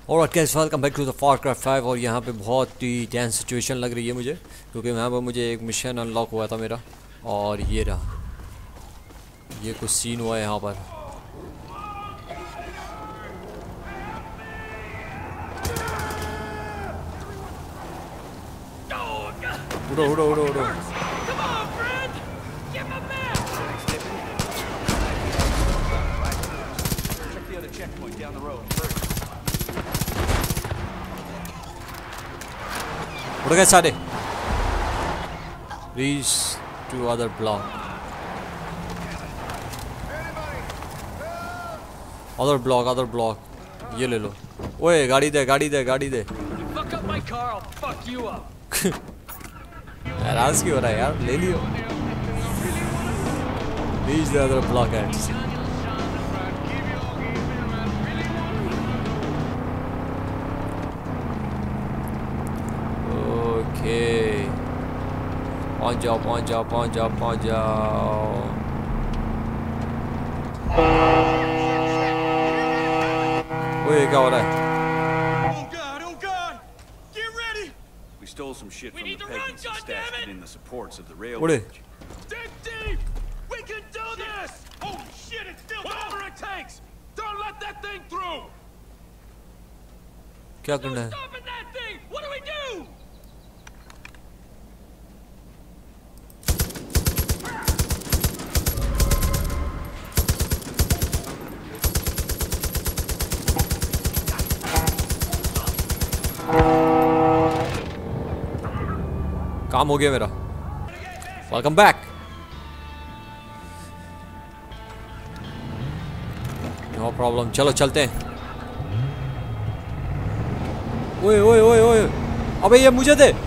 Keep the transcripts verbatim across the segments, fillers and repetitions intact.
और guys welcome back to the Farcraft five. और यहाँ पे बहुत ही टेंस सिचुएशन लग रही है मुझे, क्योंकि यहाँ पर मुझे एक मिशन अनलॉक हुआ था मेरा, और ये रहा, ये कुछ सीन हुआ है यहाँ पर। उड़ो उड़ो उड़ो उड़ो। उड़ गए सारे। Reach to other block, other block other block. ये ले लो। ओए गाड़ी दे गाड़ी दे गाड़ी दे। नाराज क्यों हो रहा है यार, ले लियो। Reach the other block ends. पहुंच जाओ पहुंच जाओ पहुंच जाओ पहुंच जाओ। ओए क्या हो रहा है? We stole some shit from the Peggies and stashed it in the supports of the railroad. उड़े। Dig deep! We can do this! Holy shit, it's still whatever it takes! Don't let that thing through! क्या करना है? Stop that thing! What do we do? काम हो गया मेरा। Welcome back. No problem, चलो चलते हैं। ओए ओए ओए ओए, अबे ये मुझे दे।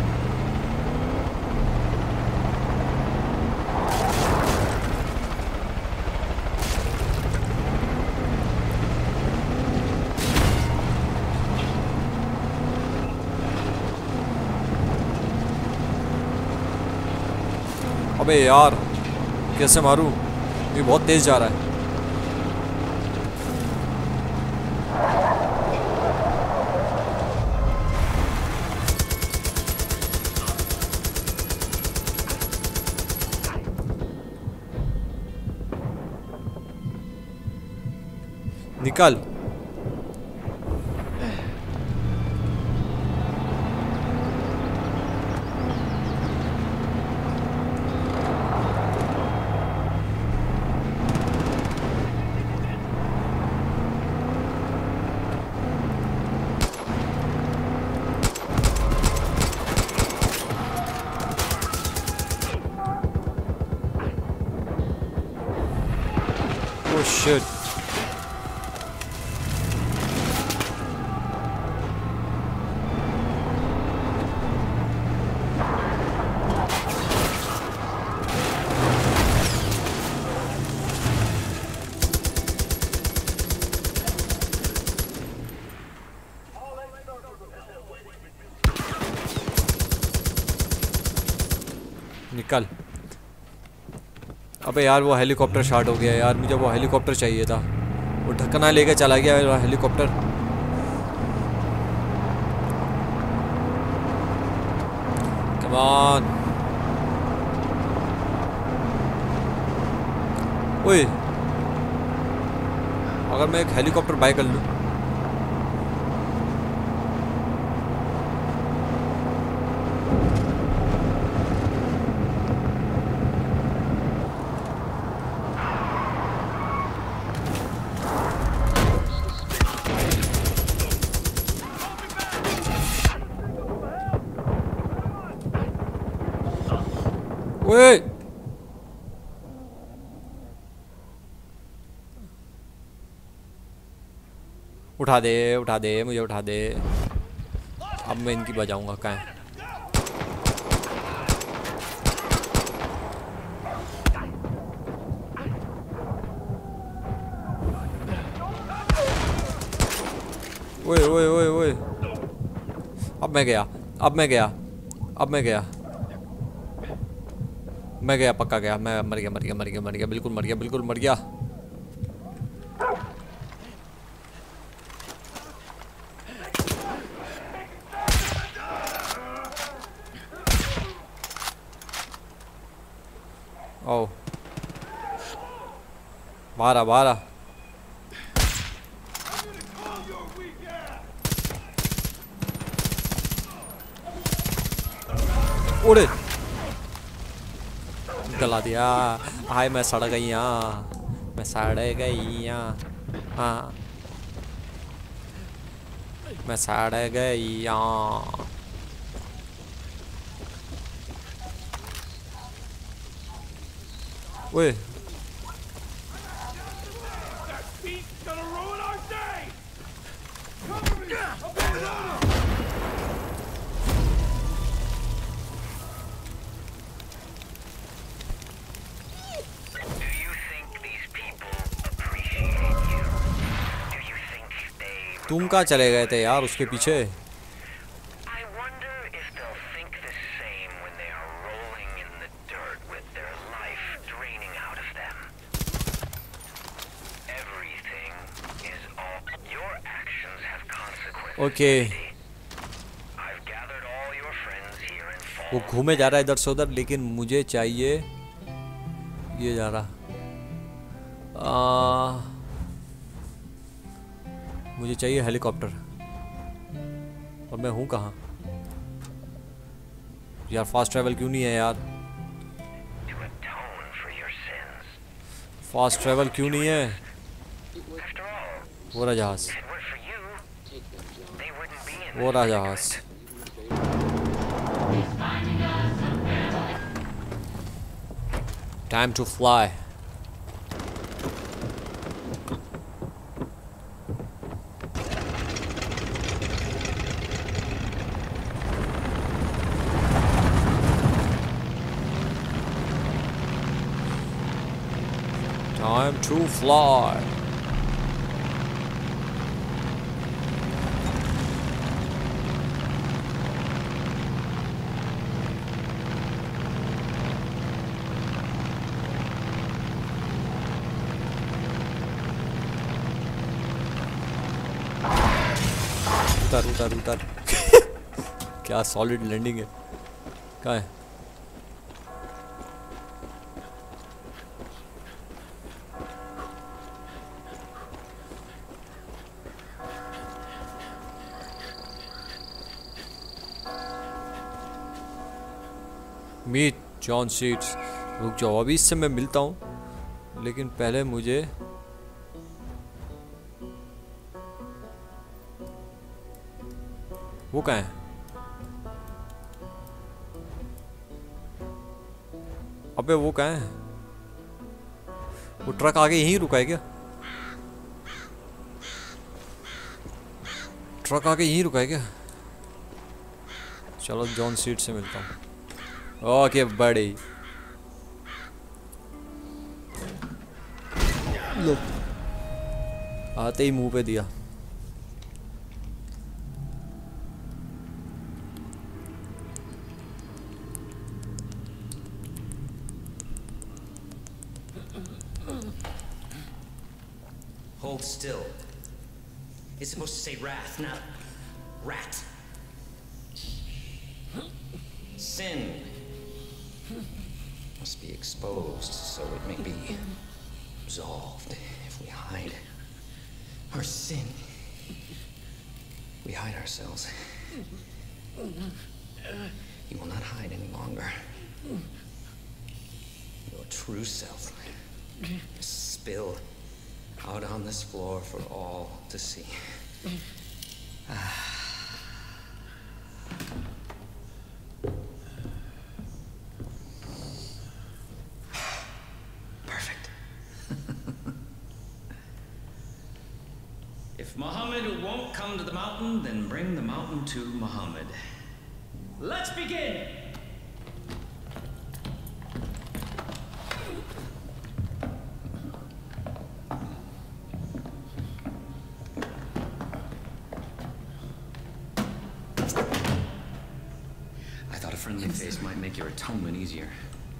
अबे यार कैसे मारूं, ये बहुत तेज जा रहा है। निकल। Oh shit. निकल। अबे यार वो हेलीकॉप्टर शॉट हो गया यार, मुझे वो हेलीकॉप्टर चाहिए था। वो ढक्कना लेके चला गया वो हेलीकॉप्टर। Come on. ओए अगर मैं एक हेलीकॉप्टर बाय कर लूं। ओए उठा दे उठा दे मुझे उठा दे। अब मैं इनकी बजाऊंगा कहाँ है? ओए ओए ओए ओए, अब मैं गया अब मैं गया अब मैं गया मैं गया पक्का गया। मैं मर गया मर गया मर गया मर गया बिल्कुल मर गया बिल्कुल मर गया। बारह बारह उड़े गला दिया। हाय मैं सड़ गई यहाँ, मैं सड़ गई यहाँ, हाँ मैं सड़ गई यहाँ। ओए तुम कहाँ चले गए थे यार उसके पीछे? ओके वो घूमे जा रहा है इधर से उधर, लेकिन मुझे चाहिए ये जा रहा आ, मुझे चाहिए हेलीकॉप्टर। और मैं हूँ कहाँ यार? फास्ट ट्रैवल क्यों नहीं है यार? फास्ट ट्रैवल क्यों नहीं है? वो रहा जहाज, वो रहा जहाज। Time to fly. Time to fly. उतर उतर उतर क्या सॉलिड लैंडिंग है। कहाँ है? Meet John Seeds. रुक जाओ, अभी इससे मैं मिलता हूँ, लेकिन पहले मुझे वो कहाँ है? अबे वो कहाँ है? वो ट्रक आगे यहीं रुका है क्या? ट्रक आगे यहीं रुका है क्या? चलो जॉन सीड से मिलता हूँ। ओके बड़े लो, आते ही मुंह पे दिया। Hold still. It's supposed to say wrath, not rat. Sin must be exposed so it may be absolved. If we hide our sin, we hide ourselves. You will not hide any longer. Your true self is spilled out on this floor for all to see. Perfect. If Muhammad won't come to the mountain, then bring the mountain to Muhammad. Let's begin! Friendly face might make your atonement easier.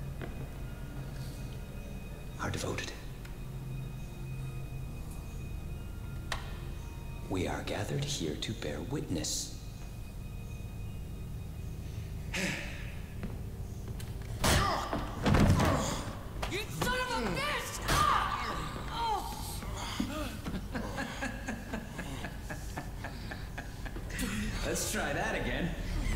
Are devoted. We are gathered here to bear witness. You son of a bitch! Let's try that again.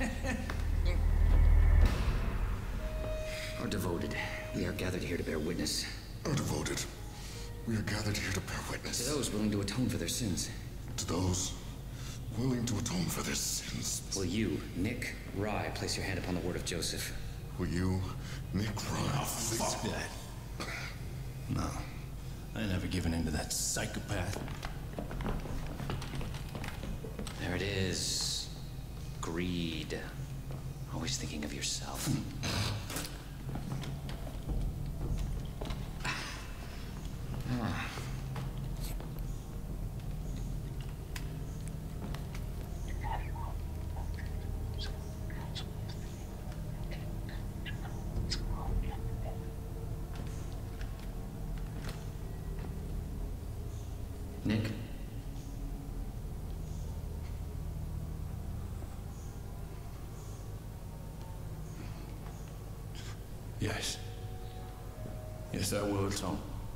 Our devoted, we are gathered here to bear witness. Our devoted, we are gathered here to bear witness. To those willing to atone for their sins. To those willing to atone for their sins. Will you, Nick Rye, place your hand upon the word of Joseph? Will you, Nick Rye? Oh, fuck that. No. I ain't never given in to that psychopath. There it is. Greed. Always thinking of yourself. Ah. Nick? Yes. Yes, I will atone.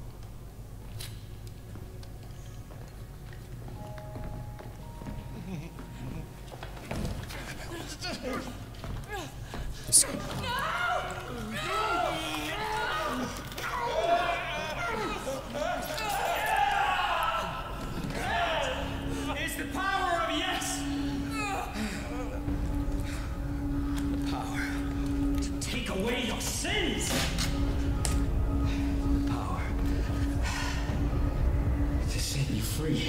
It's the power of yes! The power. To take away your sins! The power. To set you free.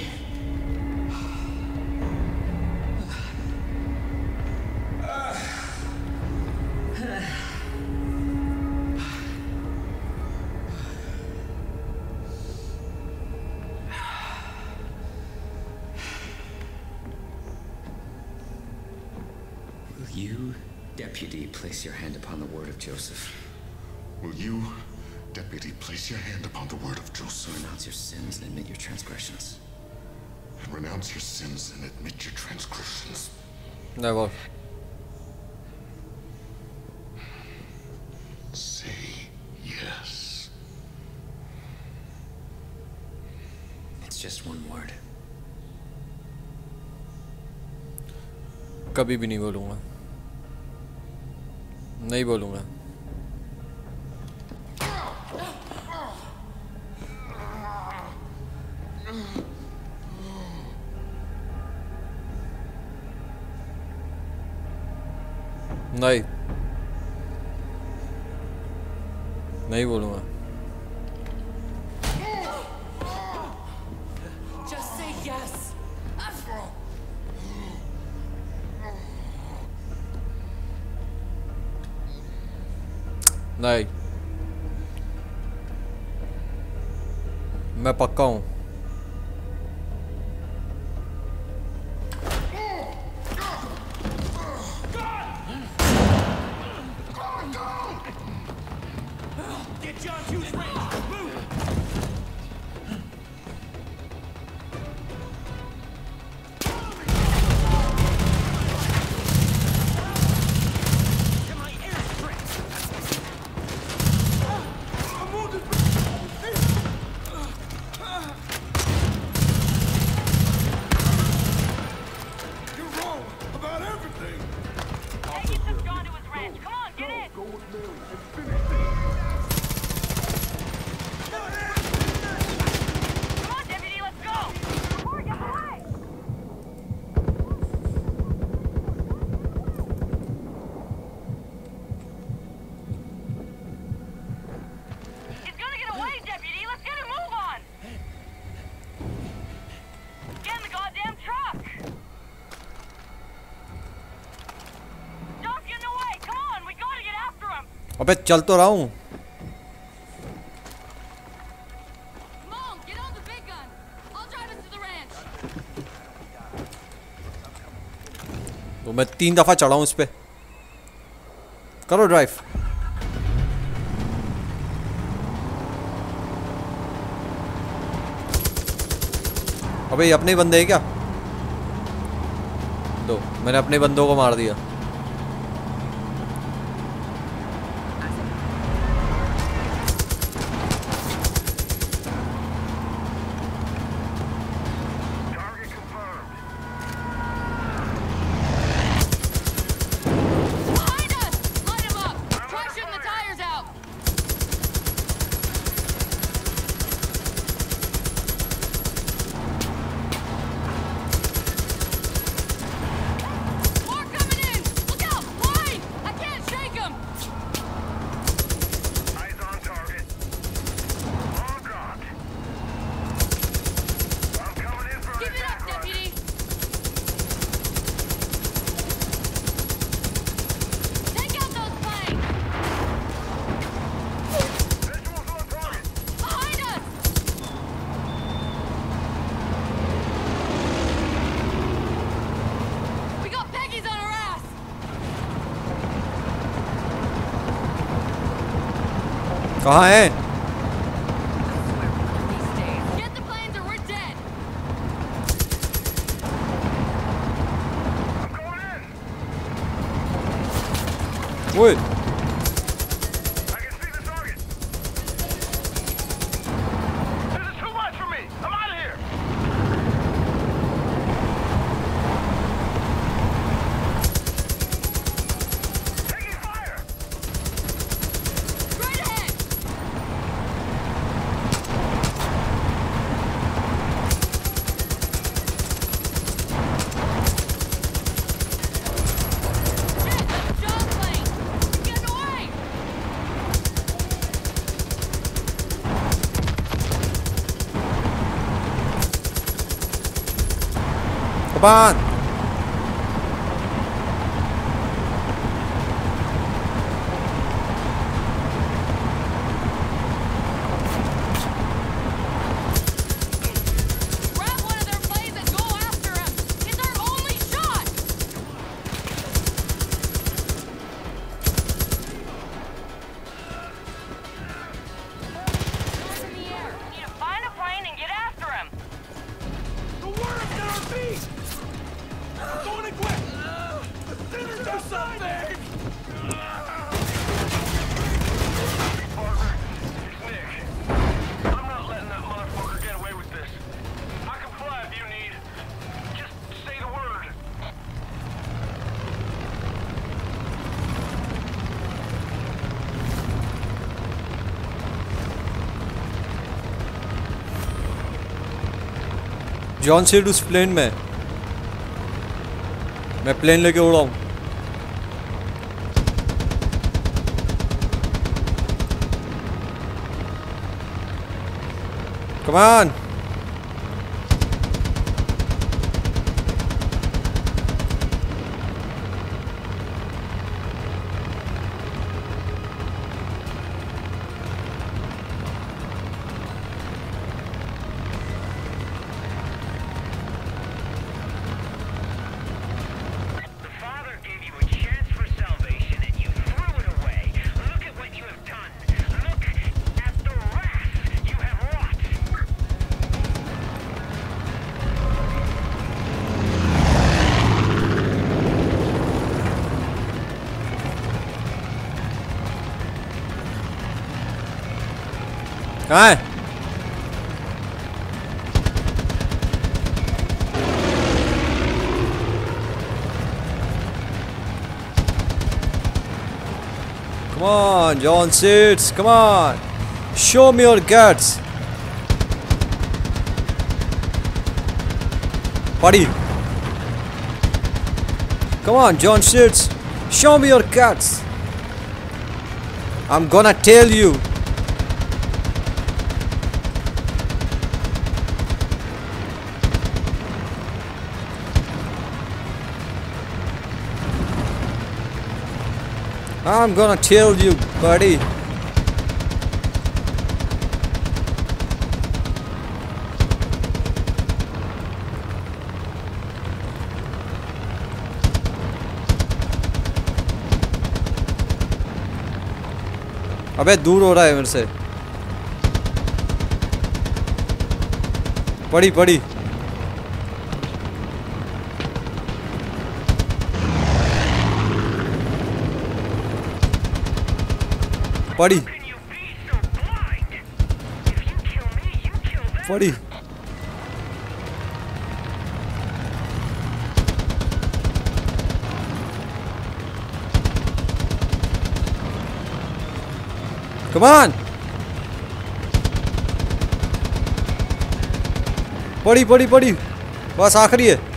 Will you, deputy, place your hand upon the word of Joseph? Will you, deputy, place your hand upon the word of Joseph? Renounce your sins and admit your transgressions. And renounce your sins and admit your transgressions. Never. Say yes. It's just one word. कभी भी नहीं बोलूँगा नहीं बोलूँगा नहीं नहीं बोलूँगा Just say yes. नहीं मैं पक्का हूँ Get John Hughes range! Move! Get my airstrip! I'm wounded! You're wrong about everything. Peggy took John to his ranch. Come on, get in. Go with Mary and finish this. Come on, deputy, let's go. Hurry, get away. He's gonna get away, deputy. Let's get a move on. Get in the goddamn truck. John's getting away. Come on, we gotta get after him. अबे चल तो रहा हूँ Mom, get on the big gun. I'll drive us to the ranch. तो मैं तीन दफा चढ़ा हूँ इस पे करो ड्राइव अबे ये अपने ही बंदे हैं क्या दो मैंने अपने बंदों को मार दिया Target confirmed. कहाँ है? Get the planes or we're dead. ओए Right ahead. Shit, John plane. Get away. Come on. Grab one of their planes and go after him. It's our only shot. Hands in the air. We need to find a plane and get after him. The word's got our feet! Going to quit! The sinner's outside! Parker, it's Nick. I'm not letting that motherfucker get away with this. I can fly if you need. Just say the word. John Seed उस plane में, मैं plane लेके उड़ाऊं। Come on. The Father gave you a chance for salvation and you threw it away. Look at what you have done. Look at the wrath you have wrought. कहाँ है? Come on, John Seeds, come on. Show me your guts. Buddy. Come on, John Seeds. Show me your guts. I'm gonna tell you. I'm gonna tell you, buddy. अबे दूर हो रहा है मेरे से। पड़ी पड़ी पड़ी पड़ी Come on! पड़ी पड़ी पड़ी बस आखिरी है।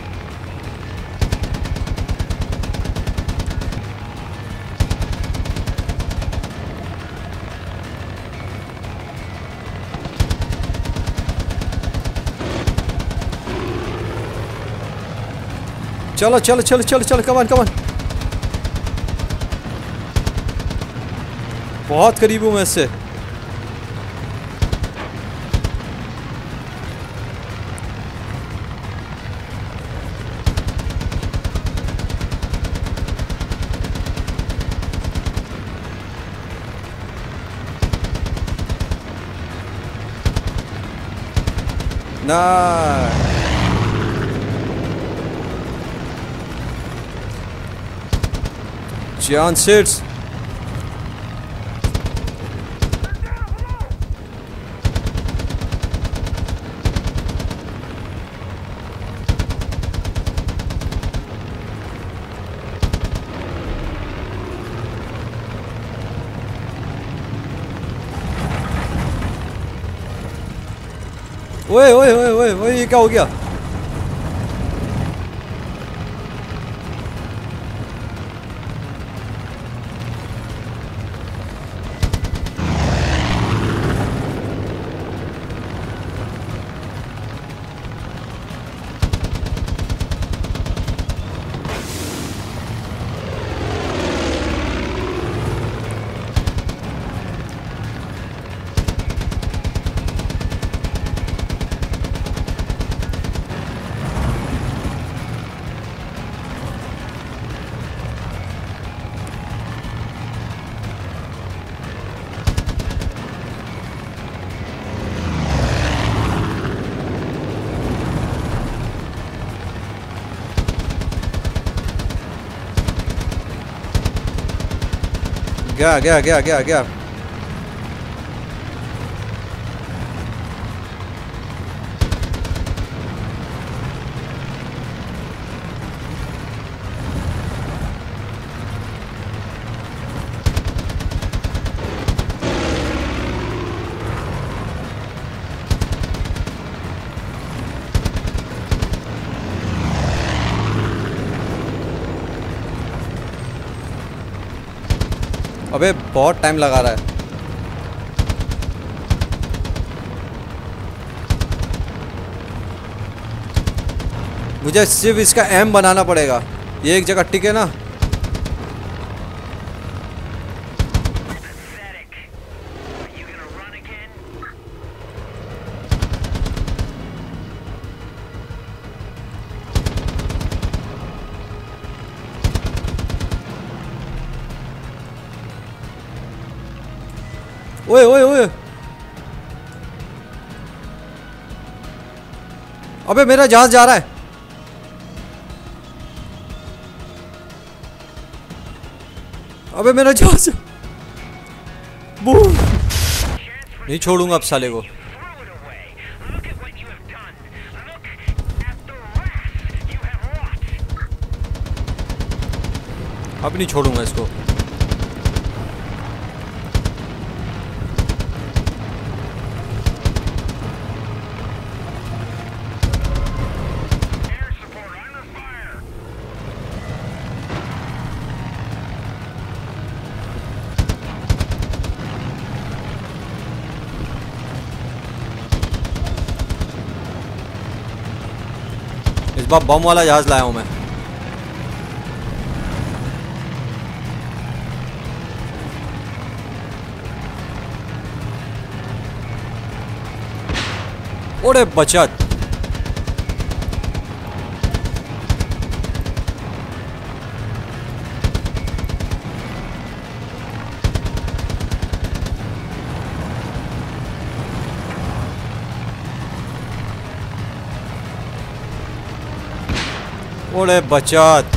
चलो चलो चलो चलो चलो कमान कमान बहुत करीब हूँ मैं इससे। ना चांसेस ओए ओए ओए ओए ओए ये क्या हो गया? गया गया गया गया गया अबे बहुत टाइम लगा रहा है। मुझे सिर्फ इसका एम बनाना पड़ेगा। ये एक जगह टिके ना। ओए ओए ओए अबे मेरा जहाज जा रहा है। अबे मेरा जहाज नहीं छोड़ूंगा अब साले को। अब नहीं छोड़ूंगा इसको। इस बार बम वाला जहाज लाया हूं मैं। ओरे बचत। ओरे बचत।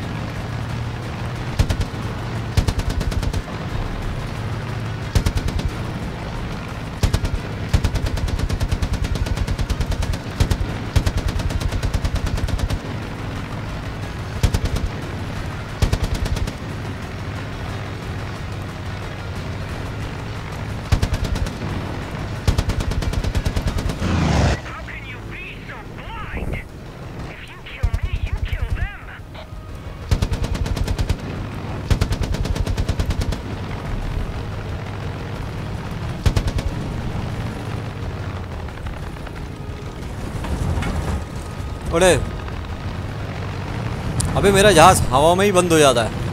अरे अबे मेरा जहाज हवा में ही बंद हो जाता है।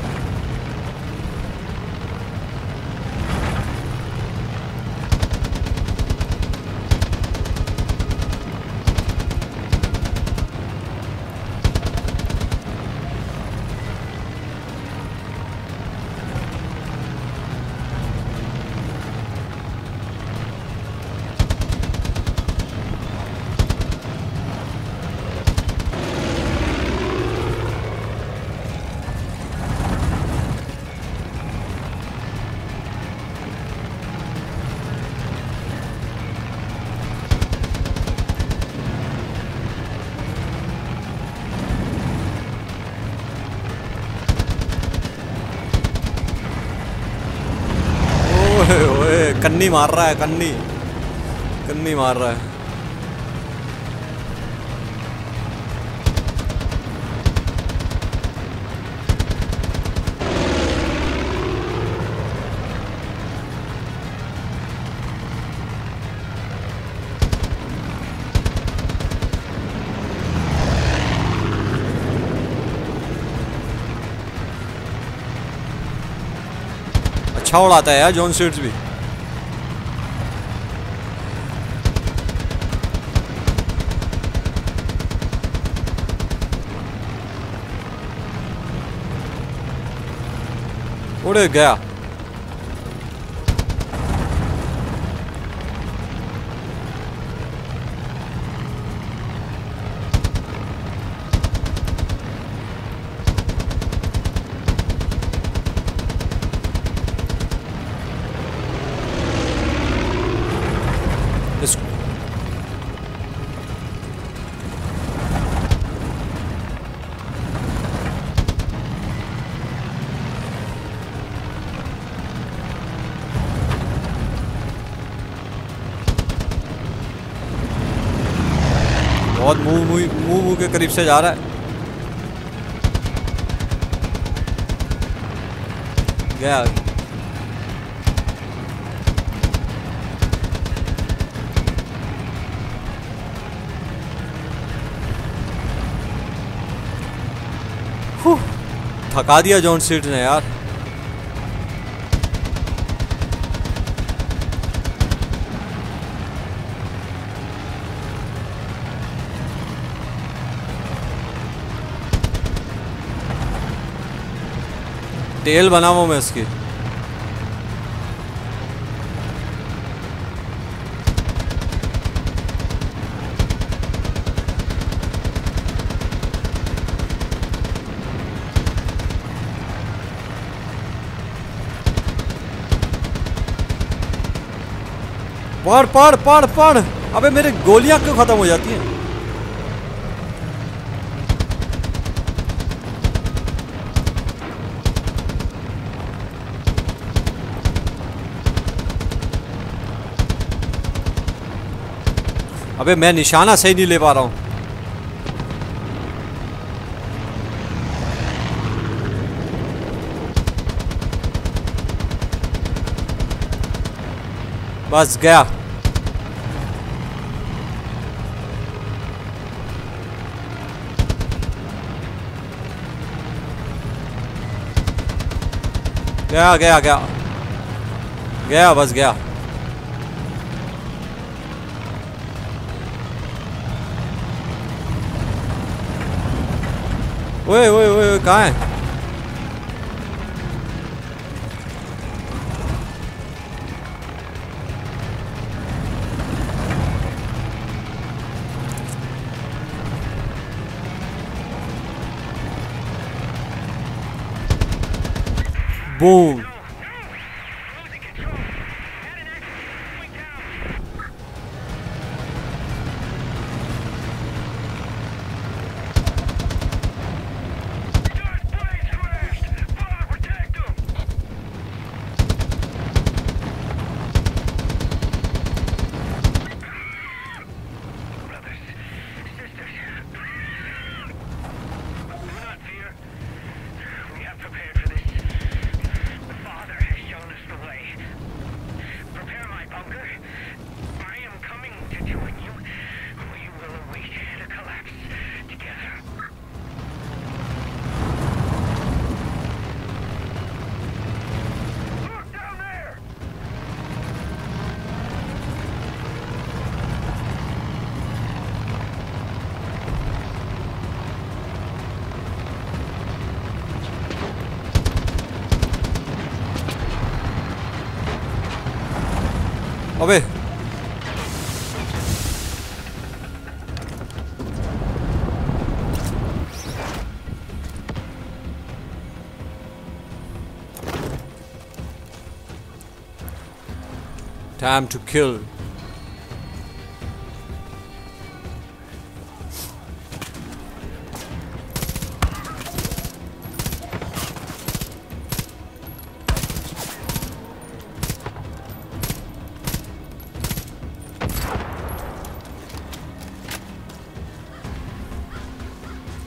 कन्नी मार रहा है, कन्नी कन्नी मार रहा है। अच्छा उड़ाता है यार जॉन सीड्स भी। उड़ गया। बहुत मुंह मुंह मुंह मुंह के करीब से जा रहा है। गया। फू, थका दिया जॉन सीड ने यार। टेल बनाऊं मैं इसकी। पढ़ पढ़ पढ़ पढ़। अबे मेरे गोलियां क्यों खत्म हो जाती हैं? अबे मैं निशाना सही नहीं ले पा रहा हूँ। बस गया। गया गया गया गया बस गया। ओए ओए ओए कहाँ है? बूम। अबे time to kill.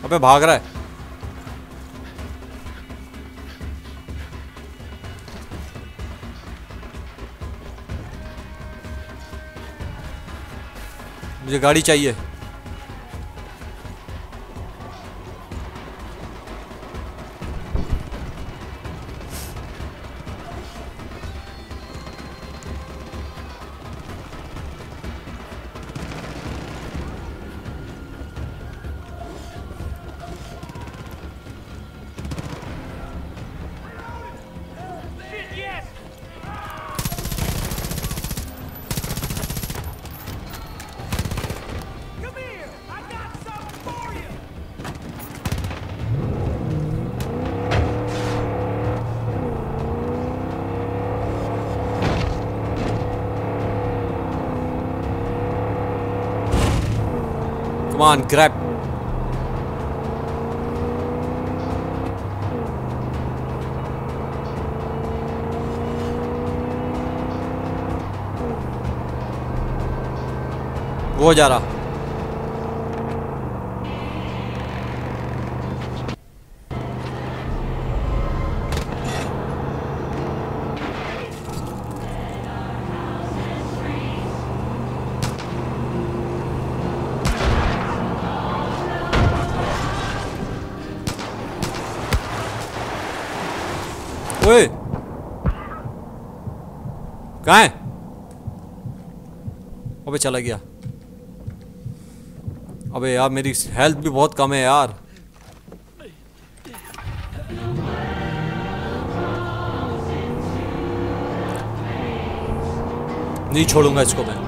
अबे भाग रहा है। मुझे गाड़ी चाहिए। Come on, grab. वो जा रहा। ओए कहाँ है? अबे चला गया। अबे यार मेरी हेल्थ भी बहुत कम है यार। नहीं छोड़ूंगा इसको मैं।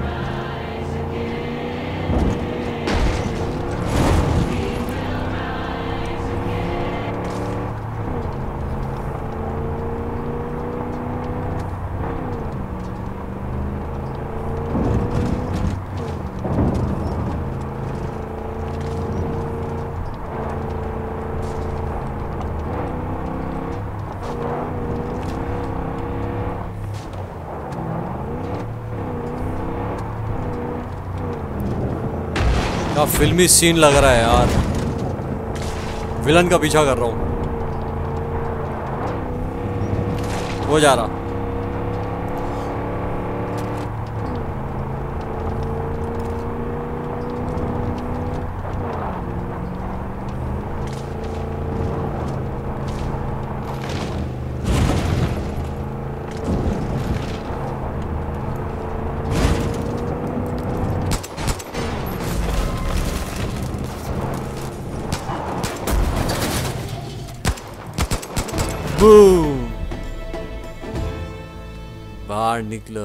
फिल्मी सीन लग रहा है यार। विलन का पीछा कर रहा हूँ। वो जा रहा। बूम, बाहर निकलो।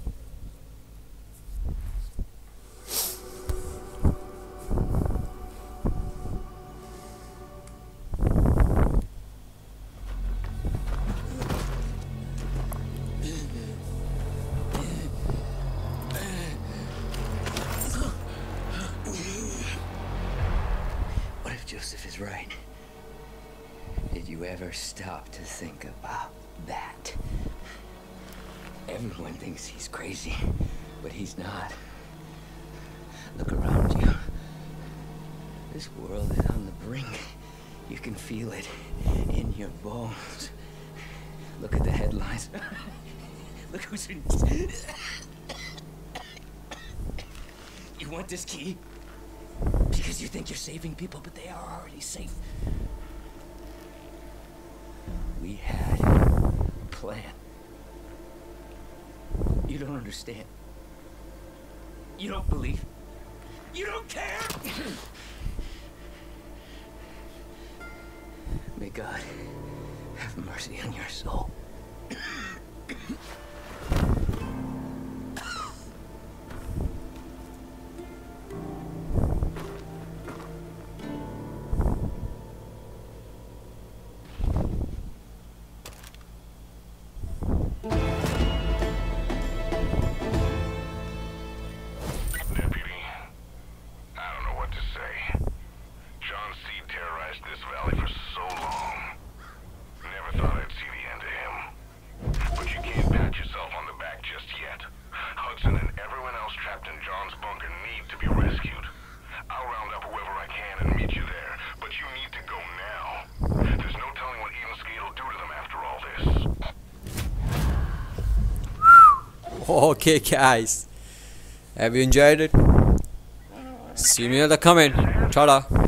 What if Joseph is right? Did you ever stop to think about that? Everyone thinks he's crazy, but he's not. Look around you. This world is on the brink. You can feel it in your bones. Look at the headlines. Look who's in... You want this key? Because you think you're saving people, but they are already safe. We had a plan. You don't understand. You don't believe. You don't care! May God have mercy on your soul. John's bunker need to be rescued. I'll round up whoever I can and meet you there, but you Okay, guys, have you enjoyed it? See me in the comment. Ta-da.